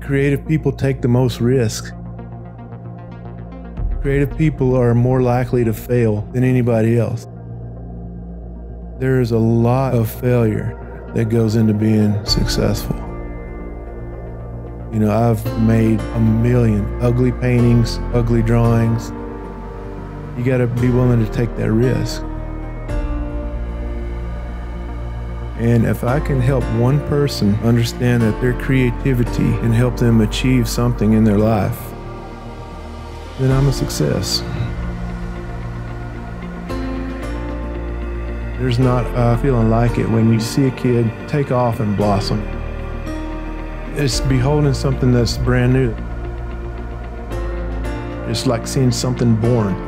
Creative people take the most risk. Creative people are more likely to fail than anybody else. There is a lot of failure that goes into being successful. You know, I've made 1,000,000 ugly paintings, ugly drawings. You gotta be willing to take that risk. And if I can help one person understand that their creativity can help them achieve something in their life, then I'm a success. There's not a feeling like it when you see a kid take off and blossom. It's beholding something that's brand new. It's like seeing something born.